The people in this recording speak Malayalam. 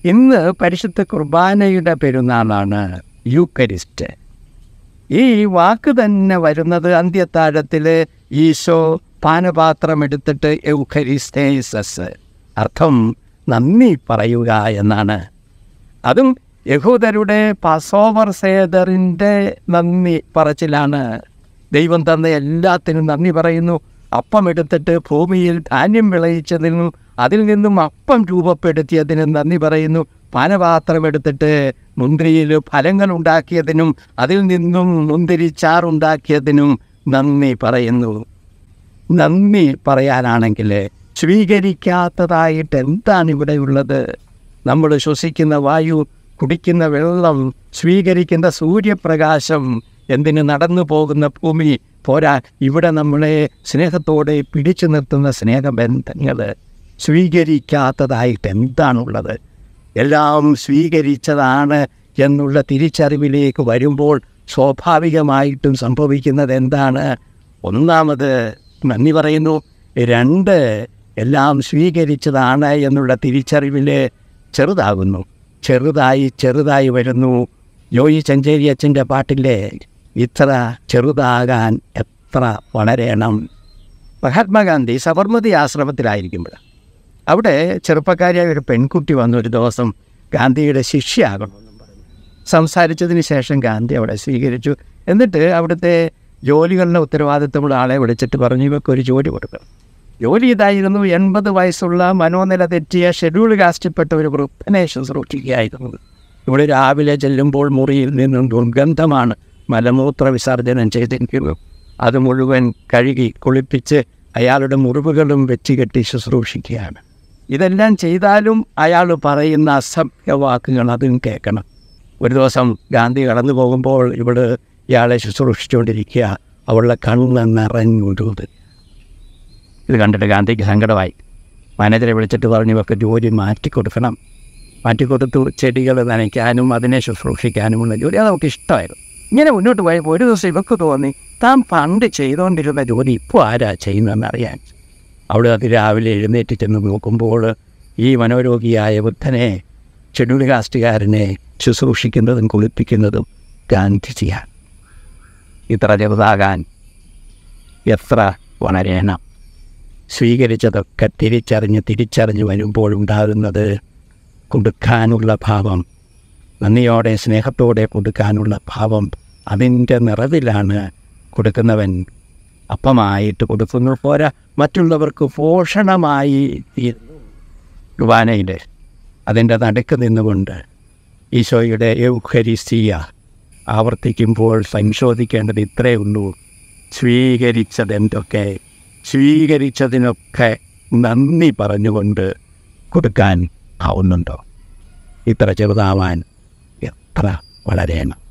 ഇന്ന് പരിശുദ്ധ കുർബാനയുടെ പെരുന്നാളാണ്, യൂക്കരിസ്റ്റ്. ഈ വാക്ക് തന്നെ വരുന്നത് അന്ത്യത്താഴത്തിൽ ഈശോ പാനപാത്രം എടുത്തിട്ട് യൂക്കരിസ്തേസസ്, അർത്ഥം നന്ദി പറയുക എന്നാണ്. അതും യഹൂദരുടെ പാസോവർ സേദറിൻ്റെ നന്ദി പറച്ചിലാണ്. ദൈവം തന്ന എല്ലാത്തിനും നന്ദി പറയുന്നു. അപ്പം എടുത്തിട്ട് ഭൂമിയിൽ ധാന്യം വിളയിച്ചതിനും അതിൽ നിന്നും അപ്പം രൂപപ്പെടുത്തിയതിനും നന്ദി പറയുന്നു. പാനപാത്രം എടുത്തിട്ട് മുന്തിരിയിൽ ഫലങ്ങൾ ഉണ്ടാക്കിയതിനും അതിൽ നിന്നും മുന്തിരിച്ചാറുണ്ടാക്കിയതിനും നന്ദി പറയുന്നു. നന്ദി പറയാനാണെങ്കിൽ സ്വീകരിക്കാത്തതായിട്ട് എന്താണ് ഇവിടെയുള്ളത്? നമ്മൾ ശ്വസിക്കുന്ന വായു, കുടിക്കുന്ന വെള്ളം, സ്വീകരിക്കുന്ന സൂര്യപ്രകാശം, എന്തിന് നടന്നു പോകുന്ന ഭൂമി പോരാ, ഇവിടെ നമ്മളെ സ്നേഹത്തോടെ പിടിച്ചു നിർത്തുന്ന സ്നേഹബന്ധങ്ങൾ, സ്വീകരിക്കാത്തതായിട്ട് എന്താണുള്ളത്? എല്ലാം സ്വീകരിച്ചതാണ് എന്നുള്ള തിരിച്ചറിവിലേക്ക് വരുമ്പോൾ സ്വാഭാവികമായിട്ടും സംഭവിക്കുന്നത് എന്താണ്? ഒന്നാമത് നന്ദി പറയുന്നു. രണ്ട്, എല്ലാം സ്വീകരിച്ചതാണ് എന്നുള്ള തിരിച്ചറിവിൽ ചെറുതാകുന്നു, ചെറുതായി വരുന്നു. ജോയി ചെഞ്ചേരി അച്ഛൻ്റെ പാട്ടില്ലേ, ഇത്ര ചെറുതാകാൻ എത്ര വളരണം. മഹാത്മാഗാന്ധി സബർമതി ആശ്രമത്തിലായിരിക്കുമ്പോൾ അവിടെ ചെറുപ്പക്കാരിയായ ഒരു പെൺകുട്ടി വന്നു ഒരു ദിവസം ഗാന്ധിയുടെ ശിഷ്യയാകണമെന്നും പറഞ്ഞു. സംസാരിച്ചതിന് ശേഷം ഗാന്ധി അവിടെ സ്വീകരിച്ചു. എന്നിട്ട് അവിടുത്തെ ജോലികളുടെ ഉത്തരവാദിത്തമുള്ള ആളെ വിളിച്ചിട്ട് പറഞ്ഞു, ഇവക്കൊരു ജോലി കൊടുക്കണം. ജോലി ഇതായിരുന്നു, 80 വയസ്സുള്ള മനോനില തെറ്റിയ ഷെഡ്യൂൾ കാസ്റ്റിൽപ്പെട്ട ഒരു വൃദ്ധനെ ശുശ്രൂഷിക്കുകയായിരുന്നത്. ഇവിടെ രാവിലെ ചെല്ലുമ്പോൾ മുറിയിൽ നിന്നും ദുർഗന്ധമാണ് മലമൂത്ര വിസർജനം ചെയ്തിരിക്കുന്നു. അത് മുഴുവൻ കഴുകി കുളിപ്പിച്ച് അയാളുടെ മുറിവുകളും വെച്ച് കെട്ടി ശുശ്രൂഷിക്കുകയാണ്. ഇതെല്ലാം ചെയ്താലും അയാൾ പറയുന്ന അസഭ്യവാക്കുകൾ അതും കേൾക്കണം. ഒരു ദിവസം ഗാന്ധി കടന്നു പോകുമ്പോൾ ഇവിടെ ഇയാളെ ശുശ്രൂഷിച്ചുകൊണ്ടിരിക്കുക, അവളുടെ കണ്ണ് നിറഞ്ഞുകൊണ്ടത്. ഇത് കണ്ടിട്ട് ഗാന്ധിക്ക് സങ്കടമായി. മാനേജറെ വിളിച്ചിട്ട് പറഞ്ഞു, ഇവർക്ക് ജോലി മാറ്റിക്കൊടുക്കണം. മാറ്റിക്കൊടുത്തു. ചെടികൾ നനയ്ക്കാനും അതിനെ ശുശ്രൂഷിക്കാനുമുള്ള ജോലി അതൊക്കെ ഇഷ്ടമായിരുന്നു. ഇങ്ങനെ മുന്നോട്ട് പോയപ്പോൾ ഒരു ദിവസം ഇവർക്ക് തോന്നി, താൻ പണ്ട് ചെയ്തുകൊണ്ടിരുന്ന ജോലി ഇപ്പോൾ ആരാ ചെയ്യുന്നതെന്ന് അറിയാൻ. അവിടെ അത് രാവിലെ എഴുന്നേറ്റ് ചെന്ന് നോക്കുമ്പോൾ ഈ മനോരോഗിയായ വൃദ്ധനെ, ഷെഡ്യൂൾ കാസ്റ്റുകാരനെ ശുശ്രൂഷിക്കുന്നതും കുളിപ്പിക്കുന്നതും ഗാന്ധിജിയാണ്. ഇത്ര ചെറുതാകാൻ എത്ര വളരണം. സ്വീകരിച്ചതൊക്കെ തിരിച്ചറിഞ്ഞ് വരുമ്പോഴുണ്ടാകുന്നത് കൊടുക്കാനുള്ള ഭാവം, നന്ദിയോടെ സ്നേഹത്തോടെ കൊടുക്കാനുള്ള ഭാവം, അതിൻ്റെ നിറവിലാണ് കൊടുക്കുന്നവൻ അപ്പമായിട്ട് കൊടുക്കുന്നു. പോരാ, മറ്റുള്ളവർക്ക് പോഷണമായി കുർബാനയിൽ അതിൻ്റെ നടുക്ക് നിന്നുകൊണ്ട് ഈശോയുടെ യൂഖരിസ്തീയ ആവർത്തിക്കുമ്പോൾ പരിശോധിക്കേണ്ടത് ഇത്രയേ ഉള്ളൂ. സ്വീകരിച്ചതെന്തൊക്കെ, സ്വീകരിച്ചതിനൊക്കെ നന്ദി പറഞ്ഞുകൊണ്ട് കൊടുക്കാൻ ആവുന്നുണ്ടോ? ഇത്ര ചെറുതാവാൻ എത്ര വളരണം.